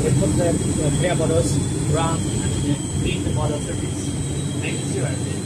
we put the clear borders around and clean the border surface. Make it sure.